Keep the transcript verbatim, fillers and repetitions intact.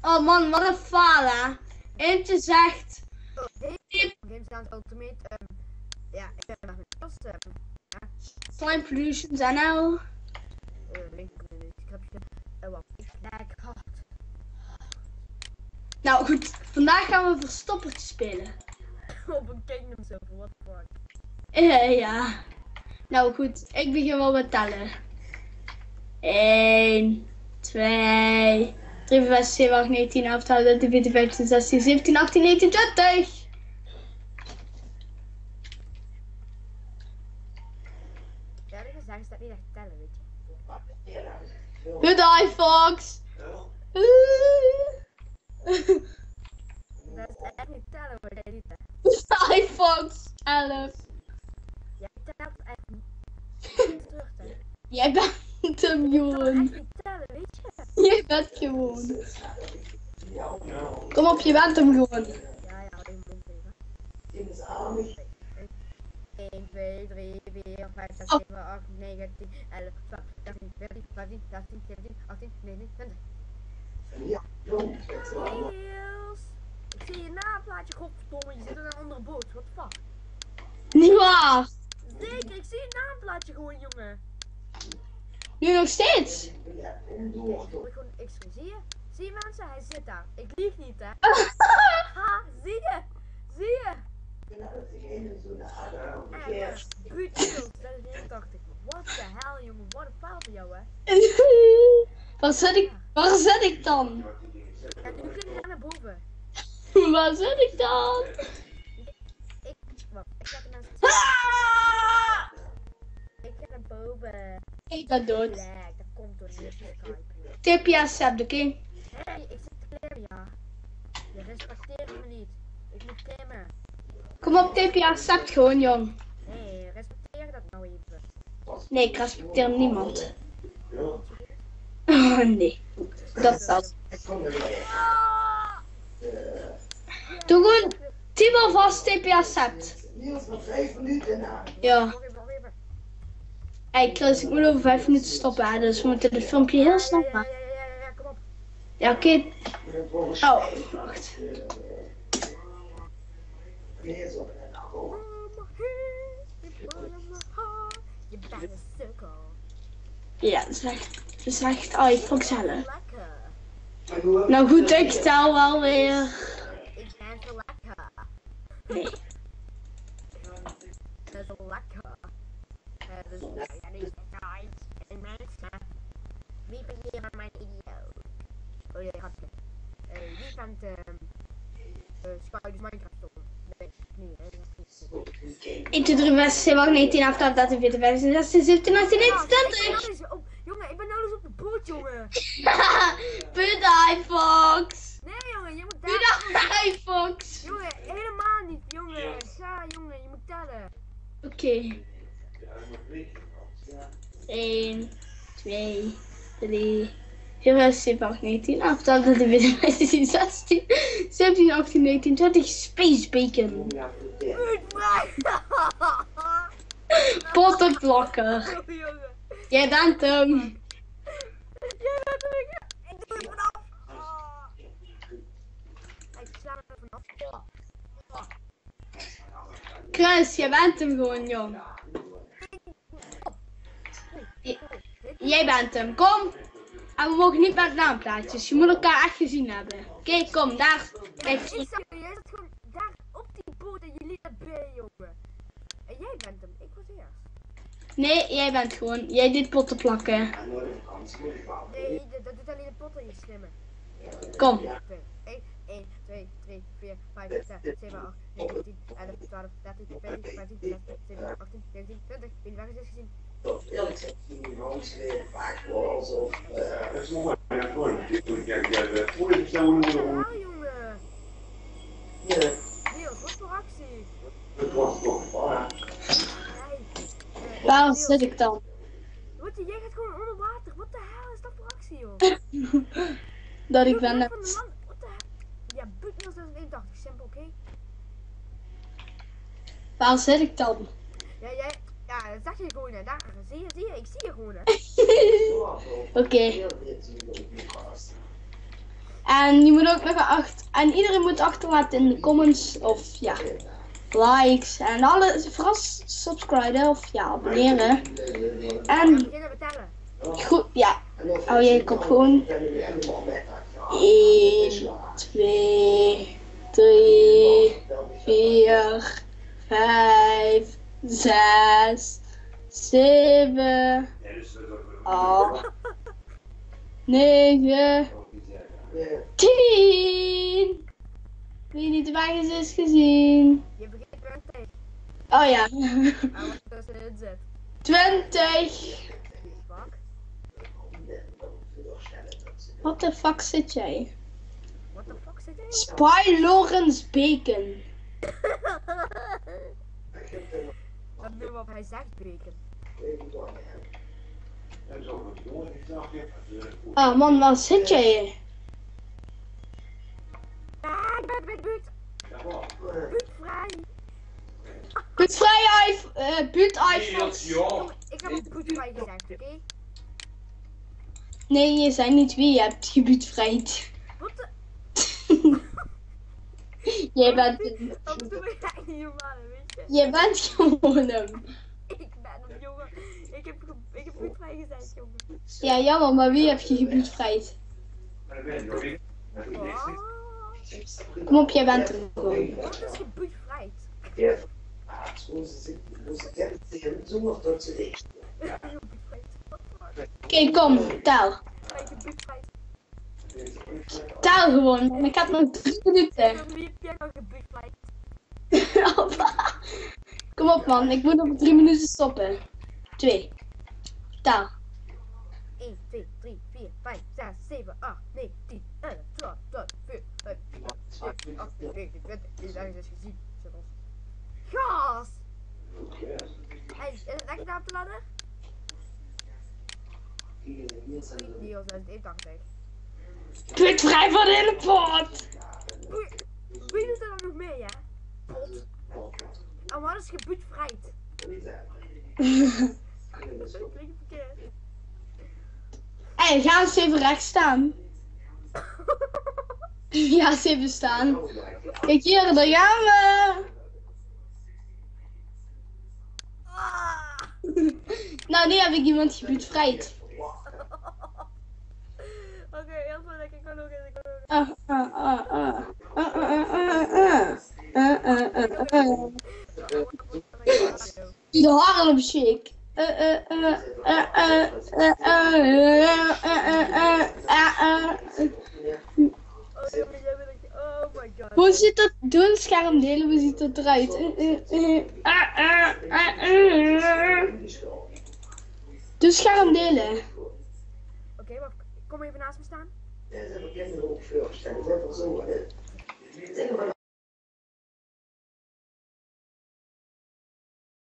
Oh man, wat een fala. Eentje zegt... Games Dance Ultimate. Um, ja, ik heb nog een post. Um, ja. Slime Pollutions N L. Uh, link in de description. Uh, wat ik lijk had. Nou goed, vandaag gaan we verstoppertje spelen. Op een Kingdom server, what the fuck. Uh, ja. Nou goed, ik begin wel met tellen. één, twee, drie, vier, vijf, zeven, acht, negen, tien, elf, twaalf, dertien, veertien, vijftien, zestien, zeventien, achttien, negentien, twintig. Ja, dat is zeggen, staat niet echt tellen, weet je. Good eye, Fox. Dat is echt niet tellen hoor, jij niet hè. Good eye, Fox. elf. Jij telt echt niet terug hè. Jij bent hem, Je kan Johan. echt niet tellen, weet je. Jij bent gewoon. Kom op, je bent hem gewoon. Ja, ja, één mond even. één, twee, drie, vier, vijf, zes, zeven, acht, negen, tien, elf, twaalf, dertien, veertien, vijftien, zestien, zeventien, achttien, negentien, twintig. Niels! Ik zie je naamplaatje, godverdomme, je zit in een andere boot, what the fuck? Niet waar. Zeker, ik zie je naamplaatje gewoon, jongen. Nu nog steeds. Kijk, ik moet gewoon extra, zie je? Zie je mensen, hij zit daar. Ik lieg niet, hè? Ha, zie je? Zie je? Echt, Ruud Niels, dat is eenentachtig. What the hell, jongen, wat een faal voor jou, hè? Waar zit ik, waar zit ik dan? Ja, nu kun je naar boven. Waar zit ik dan? Ik, wacht, ik ga naar Ah! Ik ga naar boven. Ik ben dood. Lag, dat komt door niet Skype. T P S hebt, oké? Hé, hey, ik zit te klimmen, ja. Je respecteert me niet. Ik moet klimmen. Kom op, T P S hebt gewoon, jong. Hé, hey, respecteer dat nou even. Nee, ik respecteer niemand. Oh, nee. Dat is dat. Doe gewoon tien maal vast T P S hebt. Ja. Hey Chris, ik moet over vijf minuten stoppen, hè, dus we moeten het filmpje heel snel Ja, ja, maken. ja, ja, ja, ja, kom op. Ja, oké. Oh, wacht. Je bent een sukkel. Ja, dat is echt, dat is echt, oh, ik vond het zelf. Lekker. Nou goed, ik tel wel weer. Ik ben zo lekker. Nee. Dat is lekker. Het is lekker. En ik ben en mensen. Wie ben hier aan mijn idioot? Oh ja, grapje. Uh, wie kent uh, uh, Skydo's Minecraft stoppen? Nee, niet. Nee, één, twee, drie, vier, zeven, acht, negen, tien, elf, twaalf, dertien, veertien, vijftien, zestien, zeventien, achttien, negentien, twintig. Jongen, ik ben nou eens op de boot, jongen. Good eye, Fox. Nee, jongen, je moet daar. Good eye, Fox. Jongen, helemaal niet, jongen. Ga, jongen, je moet tellen. Oké. Okay. één, twee, drie, vier, vijf, zeven, acht, negen, tien, elf, twaalf, dertien, veertien, vijftien, zestien, zeventien, achttien, negentien, twintig. Space Bacon. Pottenplakker. Jongen. Jij bent hem. Jij bent hem. Ik doe het vanaf. Ik sla er vanaf. Chris, jij bent hem gewoon, jong. J jij bent hem, kom. En we mogen niet met naamplaatjes. Je moet elkaar echt gezien hebben. Oké, okay, kom, daar. Kijk. Ja, ik zag je, jij zat gewoon daar op die boot en je liet het bij, jongen. En jij bent hem, ik was eerst. Nee, jij bent gewoon. Jij dit potten plakken. Nee, dat, dat doet alleen de potten, je slimme. Kom. één, twee, drie, vier, vijf, zes, zeven, acht, negen, tien, elf, twaalf, dertien, veertien, vijftien, zestien, zeventien, achttien, negentien, twintig. Jullie waren eens gezien. Eerlijk gezegd, die Nederlandse leven vaak wel alsof. Het is nog maar een voor. Ik Ja, jongen. Ja. Niels, wat voor actie? Het was toch waar. Waar zit ik dan? Wat, jij gaat gewoon onder water. Wat de hel is dat voor actie, joh? Dat ik ben net. net. Wat de hel? Ja, Buut Niels tweeduizend eenentachtig, simpel, oké? Okay? Waar zit ik dan? Ja, jij. Ja, dat zeg je gewoon, hè. Daar, zie je, zie je, ik zie je gewoon, hè. Oké. Okay. En je moet ook nog achter. En iedereen moet achterlaten in de comments of ja, likes en alle. Vooral subscriben of ja, abonneren. En Beginnen we tellen. goed, ja. Hou je kop gewoon. één, twee, drie, vier, vijf, zes, zeven, acht, negen, tien. Wie niet de is gezien. Je begint weer tegen. Oh ja. Hij wordt tussenin zit. twintig. Fuck. What the fuck zit jij? What the fuck zit hij? Spy Lawrence Bacon. Dat nu wat hij zegt breken. Ah man, waar zit jij? Ah, ik ben met buurt. Buurt vrij. Buurt vrij, iPhone. Uh, buurt iPhone. Ik heb op buurt vrij gezegd, oké? Okay? Nee, je zei niet wie je hebt gebuurtvrijd. Wat de... Jij bent hem. Dat doe ik echt niet normaal, weet je? Je bent gewoon hem. Ik ben hem, jongen. Ik heb, ik heb buurt vrij gezegd, jongen. Ja, jammer, maar wie heb je gebuurtvrijd? Oh. Kom op, jij bent hem gewoon. Wat is gebuurt vrij? Oké, kom, tel. Tel gewoon, man. Ik heb nog drie minuten. Wie heb jij nou gebuurt vrij? Kom op, man. Ik moet op drie minuten stoppen. Twee. Tel. één, twee, drie, vier, vijf, zes, zeven, acht, negen, tien, elf, twaalf, dertien, veertien, vijftien, achttien, negentien, twintig. Die zijn dus gezien. Gas! Hey, is het echt aan te laden? Niels, dat is eenentachtig. Put vrij van de hele pot. Wie doet er dan nog mee, ja? Pot. En wat is gebuurtvrijd? Dat klinkt verkeerd. Hé, hey, ga eens even recht staan. Ja, eens even staan. Kijk hier, daar gaan we. Ah! Nou, nu heb ik iemand gebuurtvrijd. Oké, heel veel lekker. Ik kan ook eens, ik kan ook eens. Ah, ah, ah, ah. Ah, ah, ah, ah. Ah, ah, ah, ah. De Harlem Shake. Eh, eh, eh, eh, eh, eh, eh, eh, eh, eh. Oh my god. Hoe ziet dat? Doe een scherm delen, hoe ziet dat eruit? Eh, eh, eh. Ah, ah, ah, ah. Doe scherm delen. Oké, wacht. Kom even naast me staan. Ja, dat heb ik kinderen ook voorstellen. Dat is wel zo.